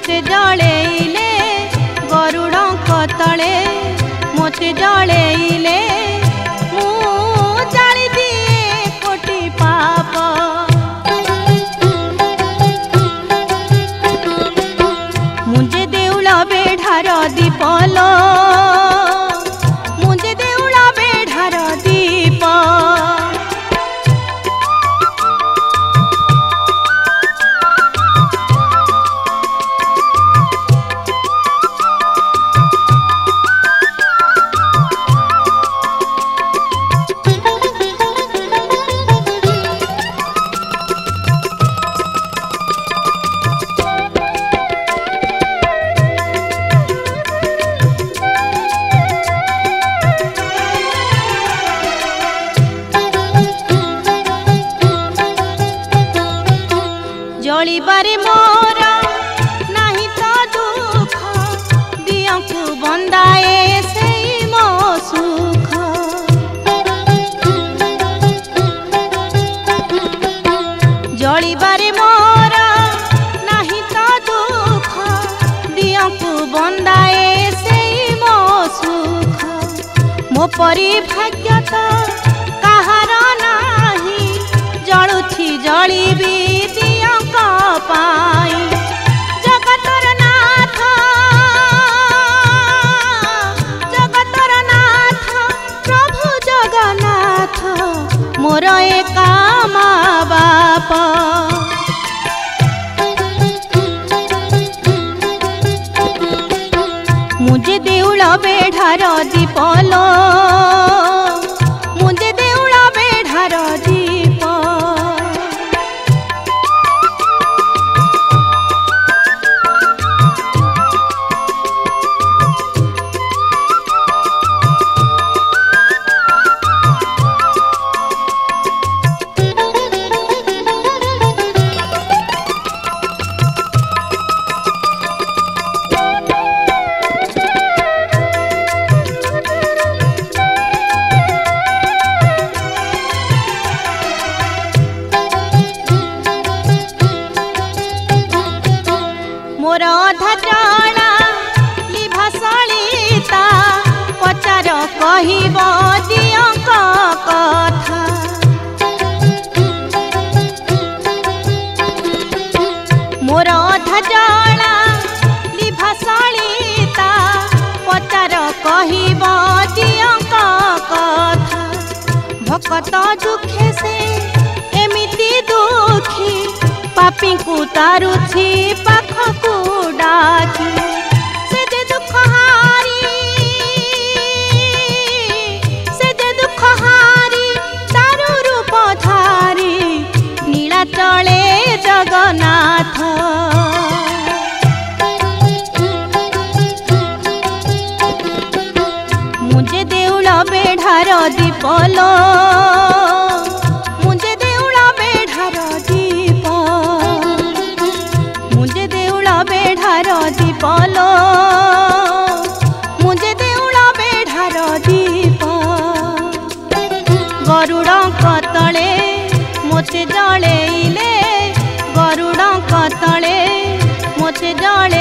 मोते जळेइले गरुड़क तले मोते जळेइले मु जाली दिए कोटि पाप मुझे देउल बेढ़ार दीपल मुझे देउल बेढ़ार दीप जलिबारे मोर नहीं तो दुख दिया को बंदाए से मो सुख जलिबारे मोर नहीं तो दुख दिया को बंदाए से मो सुख मो परी भाग्य तो कहार नाही जलुछि जलिबी जगतर नाथ प्रभु जगन्नाथ मोर एका माँ बाप मुझे देउल बेढ़ार दीपल मुझे देउल बेढ़ार दीप मोर अधा जला लिभा सलिता पचार कहिब दियंक कथा मोर अधा जला लिभा सलिता पचार कहिब दियंक कथा भकत दुखे से एमिति दुखी पापी को तारुछि पाखकु डाकी से जे दुख हारी तारु रूप धारी नीलाचले जगन्नाथ मुझे देउल बेढ़ार दीपल मुझे देउल बेढ़ार दीप मुझे देउल बेढ़ार दीपल मुझे देउल बेढ़ार दीप गरुड़क तले मोते जळेइले गरुड़क तले मोते जळे